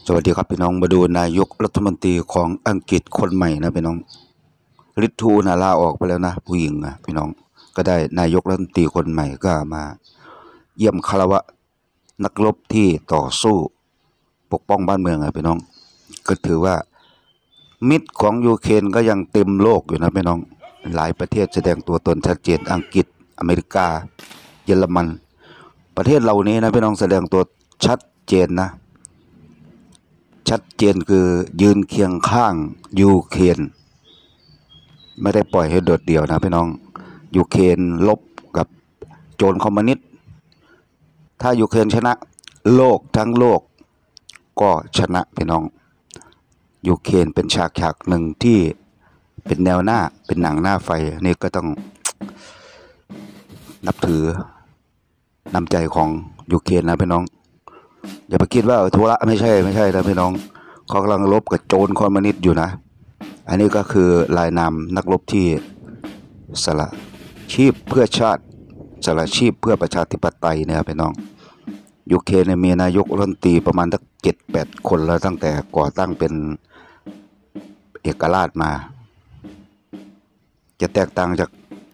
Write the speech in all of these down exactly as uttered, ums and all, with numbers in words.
สวัสดีครับพี่น้องมาดูนายกรัฐมนตรีของอังกฤษคนใหม่นะพี่น้องริทูนะลาออกไปแล้วนะผู้หญิงนะพี่น้องก็ได้นายกรัฐมนตรีคนใหม่ก็มาเยี่ยมคารวะนักรบที่ต่อสู้ปกป้องบ้านเมืองนะพี่น้องก็ถือว่ามิตรของยูเครนก็ยังเต็มโลกอยู่นะพี่น้องหลายประเทศแสดงตัวตนชัดเจนอังกฤษอเมริกาเยอรมันประเทศเหล่านี้นะพี่น้องแสดงตัวชัดเจนนะชัดเจนคือยืนเคียงข้างยูเครนไม่ได้ปล่อยให้โดดเดี่ยวนะพี่น้องยูเครนลบกับโจรคอมมิวนิสต์ถ้ายูเครนชนะโลกทั้งโลกก็ชนะพี่น้องยูเครนเป็นฉากฉากหนึ่งที่เป็นแนวหน้าเป็นหนังหน้าไฟนี่ก็ต้องนับถือน้ำใจของยูเครนนะพี่น้องอย่าไปคิดว่าธุระไม่ใช่ไม่ใช่นะพี่น้องเขากำลังรบกับโจรคอมมิวนิสต์อยู่นะอันนี้ก็คือลายนามนักรบที่สละชีพเพื่อชาติสละชีพเพื่อประชาธิปไตยนะครับพี่น้องยูเครนมีนายกรัฐมนตรีประมาณสักเจ็ดแปดคนแล้วตั้งแต่ก่อตั้งเป็นเอกราชมาจะแตกต่างจาก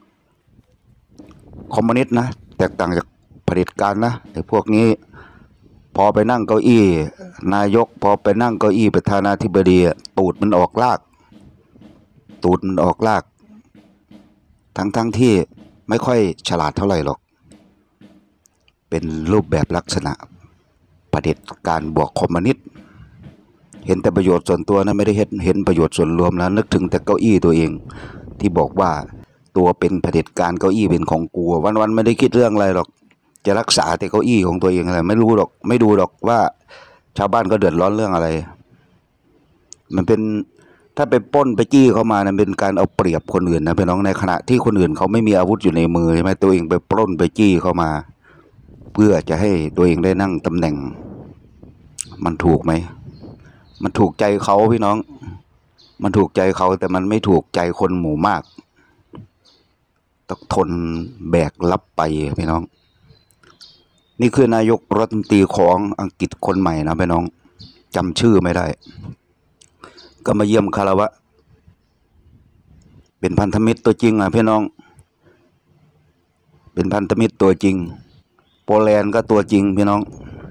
คอมมิวนิสต์นะแตกต่างจากเผด็จการนะไอ้พวกนี้พอไปนั่งเก้าอี้นายกพอไปนั่งเก้าอี้ประธานาธิบดีตูดมันออกลากตูดมันออกลากทั้งทั้งที่ไม่ค่อยฉลาดเท่าไหร่หรอกเป็นรูปแบบลักษณะเผด็จการบวกคอมมิวนิสต์เห็นแต่ประโยชน์ส่วนตัวนะไม่ได้เห็นเห็นประโยชน์ส่วนรวมแล้วนึกถึงแต่เก้าอี้ตัวเองที่บอกว่าตัวเป็นเผด็จการเก้าอี้เป็นของกูวันๆไม่ได้คิดเรื่องอะไรหรอกจะรักษาแต่เก้าอี้ของตัวเองอะไรไม่รู้หรอกไม่ดูหรอกว่าชาวบ้านก็เดือดร้อนเรื่องอะไรมันเป็นถ้าไปปล้นไปจี้เข้ามานั้นเป็นการเอาเปรียบคนอื่นนะพี่น้องในขณะที่คนอื่นเขาไม่มีอาวุธอยู่ในมือใช่ไหมตัวเองไปปล้นไปจี้เข้ามาเพื่อจะให้ตัวเองได้นั่งตำแหน่งมันถูกไหมมันถูกใจเขาพี่น้องมันถูกใจเขาแต่มันไม่ถูกใจคนหมู่มากต้องทนแบกรับไปพี่น้องนี่คือนายกรัฐมนตรีของอังกฤษคนใหม่นะพี่น้องจำชื่อไม่ได้ก็มาเยี่ยมคารวะเป็นพันธมิตรตัวจริงอ่ะพี่น้องเป็นพันธมิตรตัวจริงโปแลนด์ก็ตัวจริงพี่น้อง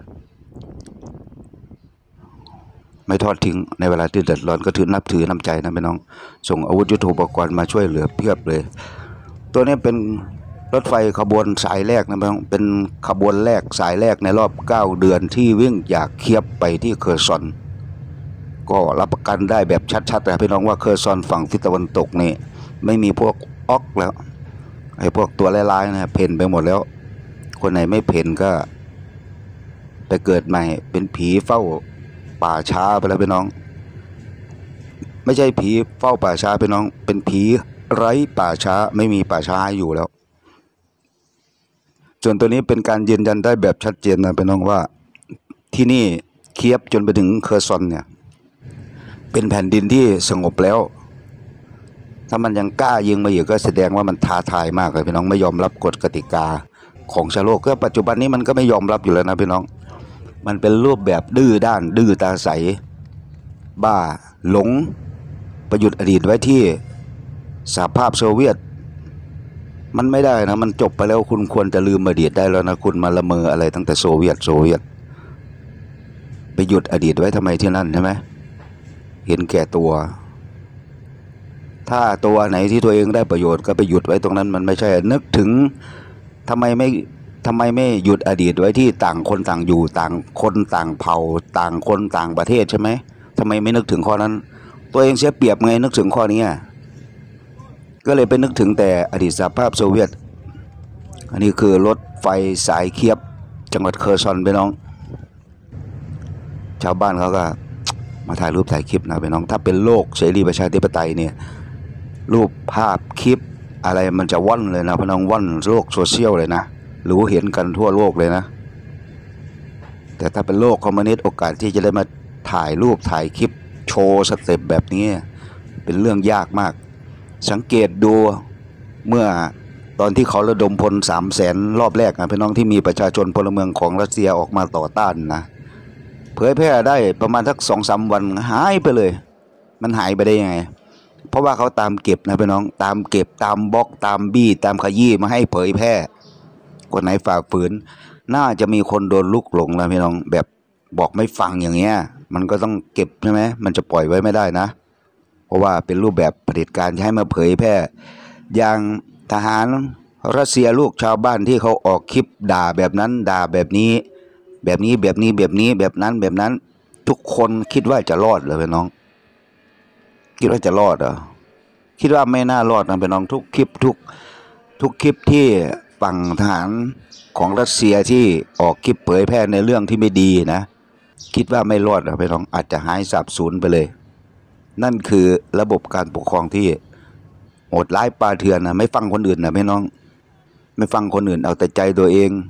ไม่ทอดทิ้งในเวลาที่เดือดร้อนก็ถือนับถือน้ำใจนะพี่น้องส่งอาวุธยุทโธปกรณ์มาช่วยเหลือเพียบเลยตัวนี้เป็นรถไฟขบวนสายแรกนะพี่น้องเป็นขบวนแรกสายแรกในรอบเก้าเดือนที่วิ่งจากเคียบไปที่เคอร์ซอนก็รับประกันได้แบบชัดๆนะพี่น้องว่าเคอร์ซอนฝั่งทิศตะวันตกนี่ไม่มีพวกออกแล้วไอ้พวกตัวร้ายๆนะเพ่นไปหมดแล้วคนไหนไม่เพ่นก็ไปเกิดใหม่เป็นผีเฝ้าป่าช้าไปแล้วพี่น้องไม่ใช่ผีเฝ้าป่าช้าพี่น้องเป็นผีไร้ป่าช้าไม่มีป่าช้าอยู่แล้วส่วนตัวนี้เป็นการยืนยันได้แบบชัดเจนนะพี่น้องว่าที่นี่เคียบจนไปถึงเคอร์ซอนเนี่ยเป็นแผ่นดินที่สงบแล้วถ้ามันยังกล้ายิงมาอยู่ก็แสดงว่ามันท้าทายมากเลยพี่น้องไม่ยอมรับกฎกติกาของชาวโลกก็ปัจจุบันนี้มันก็ไม่ยอมรับอยู่แล้วนะพี่น้องมันเป็นรูปแบบดื้อด้านดื้อตาใสบ้าหลงประยุทธ์อดีตไว้ที่สหภาพโซเวียตมันไม่ได้นะมันจบไปแล้วคุณควรจะลืมอดีตได้แล้วนะคุณมาละเมออะไรตั้งแต่โซเวียตโซเวียตไปหยุดอดีตไว้ทำไมที่นั่นใช่ไหมเห็นแก่ตัวถ้าตัวไหนที่ตัวเองได้ประโยชน์ก็ไปหยุดไว้ตรงนั้นมันไม่ใช่นึกถึงทำไมไม่ทำไมไม่หยุดอดีตไว้ที่ต่างคนต่างอยู่ต่างคนต่างเผ่าต่างคนต่างประเทศใช่ไหมทำไมไม่นึกถึงข้อนั้นตัวเองเสียเปรียบไงนึกถึงข้อนี้ก็เลยไปนึกถึงแต่อดีตสหภาพโซเวียตอันนี้คือรถไฟสายเคียบจังหวัดเคอร์ซอนไปน้องชาวบ้านเขาก็มาถ่ายรูปถ่ายคลิปนะไปน้องถ้าเป็นโลกเสรีประชาธิปไตยเนี่ยรูปภาพคลิปอะไรมันจะว่อนเลยนะพี่น้องว่อนโลกโซเชียลเลยนะรู้เห็นกันทั่วโลกเลยนะแต่ถ้าเป็นโลกคอมมิวนิสต์โอกาสที่จะได้มาถ่ายรูปถ่ายคลิปโชว์สเต็ปแบบนี้เป็นเรื่องยากมากสังเกตดูเมื่อตอนที่เขาระดมพลสามแสนรอบแรกนะพี่น้องที่มีประชาชนพลเมืองของรัสเซียออกมาต่อต้านนะเผยแพร่ได้ประมาณสักสองสามวันหายไปเลยมันหายไปได้ยังไงเพราะว่าเขาตามเก็บนะพี่น้องตามเก็บตามบล็อกตามบี้ตามขยี้มาให้เผยแพร่คนไหนฝ่าฝืนน่าจะมีคนโดนลุกหลงนะพี่น้องแบบบอกไม่ฟังอย่างเงี้ยมันก็ต้องเก็บใช่ไหมมันจะปล่อยไว้ไม่ได้นะเพราะว่าเป็นรูปแบบเผด็จการจะให้มาเผยแพร่อย่างทหารรัสเซียลูกชาวบ้านที่เขาออกคลิปด่าแบบนั้นด่าแบบนี้แบบนี้แบบนี้แบบนี้แบบนั้นแบบนั้นทุกคนคิดว่าจะรอดเหรอพี่น้องคิดว่าจะรอดเหรอคิดว่าไม่น่ารอดนะพี่น้องทุกคลิปทุกทุกคลิปที่ฝั่งทหารของรัสเซียที่ออกคลิปเผยแพร่ในเรื่องที่ไม่ดีนะคิดว่าไม่รอดนะพี่น้องอาจจะหายสาบสูญไปเลยนั่นคือระบบการปกครองที่โหดร้ายป่าเถื่อนนะไม่ฟังคนอื่นนะพี่น้องไม่ฟังคนอื่นเอาแต่ใจตัวเอง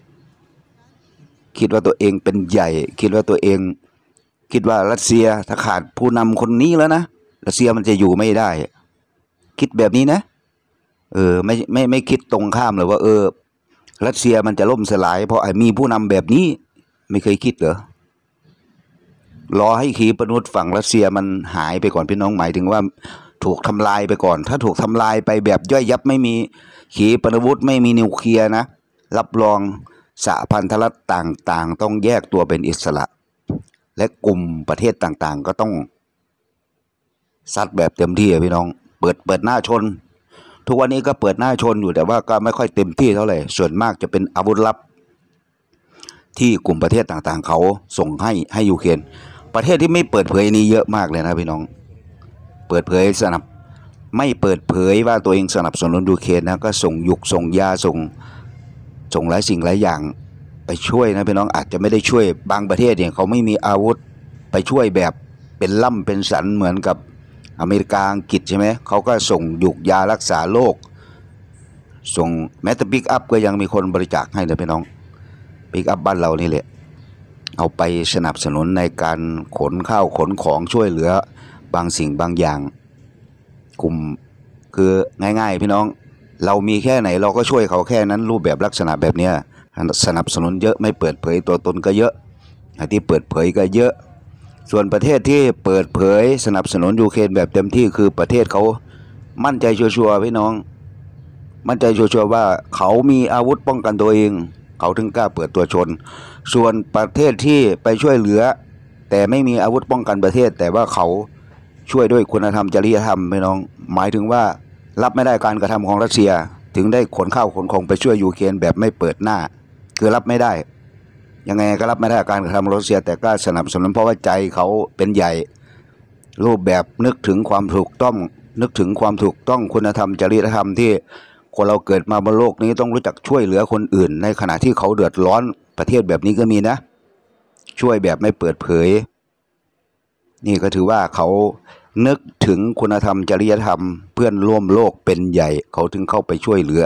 คิดว่าตัวเองเป็นใหญ่คิดว่าตัวเองคิดว่ารัสเซียถ้าขาดผู้นำคนนี้แล้วนะรัสเซียมันจะอยู่ไม่ได้คิดแบบนี้นะเออไม่ไม่ไม่คิดตรงข้ามเลยว่าเออรัสเซียมันจะล่มสลายเพราะไอ้มีผู้นำแบบนี้ไม่เคยคิดเหรอรอให้ขีปนาวุธฝั่งรัสเซียมันหายไปก่อนพี่น้องหมายถึงว่าถูกทำลายไปก่อนถ้าถูกทำลายไปแบบย่อยยับไม่มีขีปนาวุธไม่มีนิวเคลียร์นะรับรองสหพันธรัฐต่างๆต้องแยกตัวเป็นอิสระและกลุ่มประเทศต่างๆก็ต้องซัดแบบเต็มที่พี่น้องเปิดเปิดหน้าชนทุกวันนี้ก็เปิดหน้าชนอยู่แต่ว่าก็ไม่ค่อยเต็มที่เท่าไหร่ส่วนมากจะเป็นอาวุธลับที่กลุ่มประเทศต่างๆเขาส่งให้ให้ยูเครนประเทศที่ไม่เปิดเผยนี้เยอะมากเลยนะพี่น้องเปิดเผยสนับไม่เปิดเผยว่าตัวเองสนับสนุนยูเครนนะก็ส่งยุกส่งยาส่งส่งหลายสิ่งหลายอย่างไปช่วยนะพี่น้องอาจจะไม่ได้ช่วยบางประเทศเนี่ยเขาไม่มีอาวุธไปช่วยแบบเป็นล่ำเป็นสันเหมือนกับอเมริกาอังกฤษใช่ไหมเขาก็ส่งยุกยารักษาโรคส่งแม้แต่ปิกอัพก็ยังมีคนบริจาคให้นะพี่น้องปิกอัพบ้านเรานี่แหละเอาไปสนับสนุนในการขนข้าวขนของช่วยเหลือบางสิ่งบางอย่างกลุ่มคือง่ายๆพี่น้องเรามีแค่ไหนเราก็ช่วยเขาแค่นั้นรูปแบบลักษณะแบบนี้สนับสนุนเยอะไม่เปิดเผยตัวตนก็เยอะที่เปิดเผยก็เยอะส่วนประเทศที่เปิดเผยสนับสนุนยูเครนแบบเต็มที่คือประเทศเขามั่นใจชัวร์ๆพี่น้องมั่นใจชัวร์ๆว่าเขามีอาวุธป้องกันตัวเองเขาถึงกล้าเปิดตัวชนส่วนประเทศที่ไปช่วยเหลือแต่ไม่มีอาวุธป้องกันประเทศแต่ว่าเขาช่วยด้วยคุณธรรมจริยธรรมพี่น้องหมายถึงว่ารับไม่ได้การกระทำของรัสเซียถึงได้ขนข้าวขนของไปช่วยยูเครนแบบไม่เปิดหน้าคือรับไม่ได้ยังไงก็รับไม่ได้การกระทำของรัสเซียแต่ก็สนับสนุนเพราะว่าใจเขาเป็นใหญ่รูปแบบนึกถึงความถูกต้องนึกถึงความถูกต้องคุณธรรมจริยธรรมที่คนเราเกิดมาบนโลกนี้ต้องรู้จักช่วยเหลือคนอื่นในขณะที่เขาเดือดร้อนประเทศแบบนี้ก็มีนะช่วยแบบไม่เปิดเผยนี่ก็ถือว่าเขานึกถึงคุณธรรมจริยธรรมเพื่อนร่วมโลกเป็นใหญ่เขาถึงเข้าไปช่วยเหลือ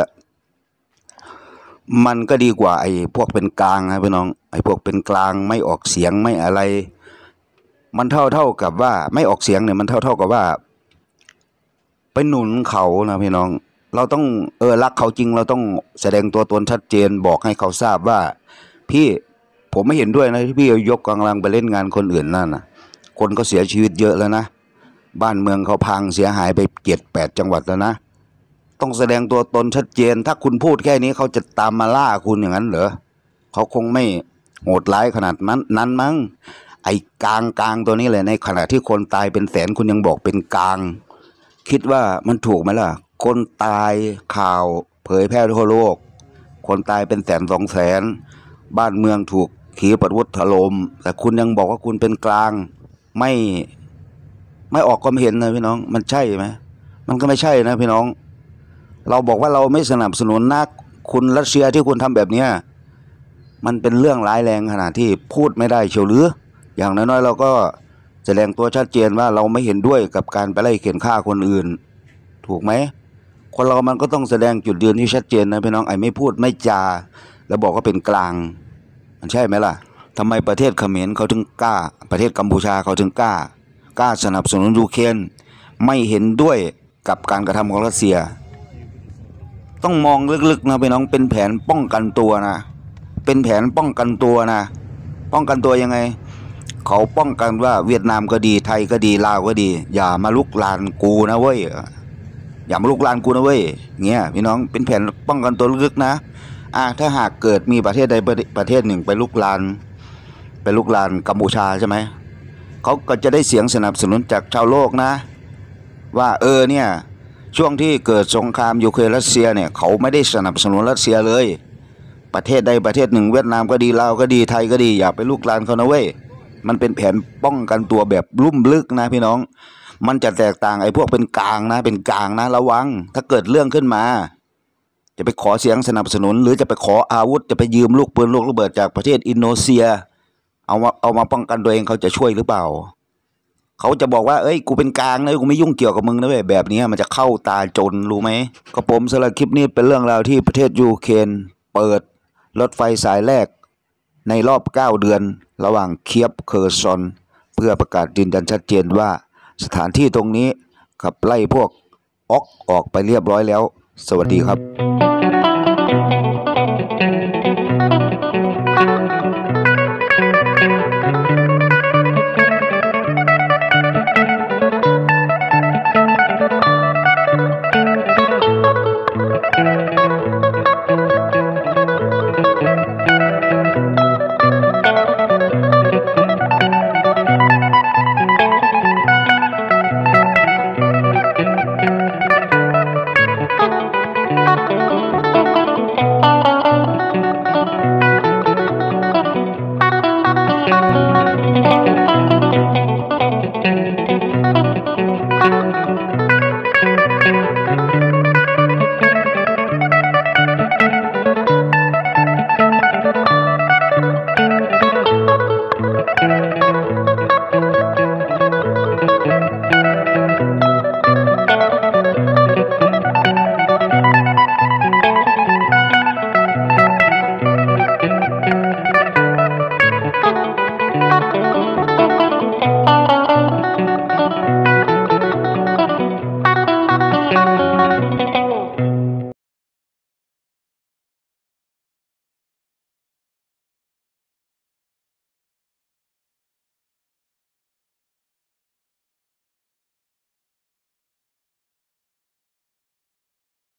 มันก็ดีกว่าไอ้พวกเป็นกลางนะพี่น้องไอ้พวกเป็นกลางไม่ออกเสียงไม่อะไรมันเท่าเท่ากับว่าไม่ออกเสียงเนี่ยมันเท่าเท่ากับว่าไปหนุนเขานะพี่น้องเราต้องเออรักเขาจริงเราต้องแสดงตัวตนชัดเจนบอกให้เขาทราบว่าพี่ผมไม่เห็นด้วยนะที่พี่ยกกำลังไปเล่นงานคนอื่นนั่นนะคนก็เสียชีวิตเยอะแล้วนะบ้านเมืองเขาพังเสียหายไปเจ็ดแปดจังหวัดแล้วนะต้องแสดงตัวตนชัดเจนถ้าคุณพูดแค่นี้เขาจะตามมาล่าคุณอย่างนั้นเหรอเขาคงไม่โหดร้ายขนาดนั้นนั้นมั้งไอ้กลางกลางตัวนี้เลยในขณะที่คนตายเป็นแสนคุณยังบอกเป็นกลางคิดว่ามันถูกไหมล่ะคนตายข่าวเผยแพร่ทั่วโลกคนตายเป็นแสนสองแสนบ้านเมืองถูกขีปนาวุธถล่มแต่คุณยังบอกว่าคุณเป็นกลางไม่ไม่ออกความเห็นนะพี่น้องมันใช่ไหมมันก็ไม่ใช่นะพี่น้องเราบอกว่าเราไม่สนับสนุนนะคุณรัสเซียที่คุณทำแบบนี้มันเป็นเรื่องร้ายแรงขนาดที่พูดไม่ได้เชียวหรืออย่างน้อยๆเราก็แสดงตัวชัดเจนว่าเราไม่เห็นด้วยกับการไปไล่เข็นฆ่าคนอื่นถูกไหมคนเรามันก็ต้องแสดงจุดยืนที่ชัดเจนนะพี่น้องไอ้ไม่พูดไม่จาแล้วบอกว่าเป็นกลางมันใช่ไหมล่ะทำไมประเทศเขมรเขาถึงกล้าประเทศกัมพูชาเขาถึงกล้ากล้าสนับสนุนยูเครนไม่เห็นด้วยกับการกระทำของรัสเซียต้องมองลึกๆนะพี่น้องเป็นแผนป้องกันตัวนะเป็นแผนป้องกันตัวนะป้องกันตัวยังไงเขาป้องกันว่าเวียดนามก็ดีไทยก็ดีลาวก็ดีอย่ามาลุกลานกูนะเว้ยอย่ามาลุกลานกูนะเว้ยเงี้ยพี่น้องเป็นแผนป้องกันตัวลึกๆนะอ่าถ้าหากเกิดมีประเทศใดประเทศหนึ่งไปลุกลานไปลุกลานกัมพูชาใช่ไหมเขาก็จะได้เสียงสนับสนุนจากชาวโลกนะว่าเออเนี่ยช่วงที่เกิดสงครามยูเครนรัสเซียเนี่ยเขาไม่ได้สนับสนุนรัสเซียเลยประเทศใดประเทศหนึ่งเวียดนามก็ดีลาวก็ดีไทยก็ดีอย่าไปลุกลานเขานะเว้ยมันเป็นแผนป้องกันตัวแบบลุ่มลึกนะพี่น้องมันจะแตกต่างไอ้พวกเป็นกลางนะเป็นกลางนะระวังถ้าเกิดเรื่องขึ้นมาจะไปขอเสียงสนับสนุนหรือจะไปขออาวุธจะไปยืมลูกปืนลูกระเบิดจากประเทศอินโดนีเซียเอามาเอามาป้องกันตัวเองเขาจะช่วยหรือเปล่าเขาจะบอกว่าเอ้ยกูเป็นกลางนะกูไม่ยุ่งเกี่ยวกับมึงนะเว้ยแบบนี้มันจะเข้าตาจนรู้ไหมก็ผมสำหรับคลิปนี้เป็นเรื่องราวที่ประเทศยูเครนเปิดรถไฟสายแรกในรอบเก้าเดือนระหว่างเคียฟเคอร์ซอนเพื่อประกาศยืนยันชัดเจนว่าสถานที่ตรงนี้ขับไล่พวกออกออกไปเรียบร้อยแล้วสวัสดีครับ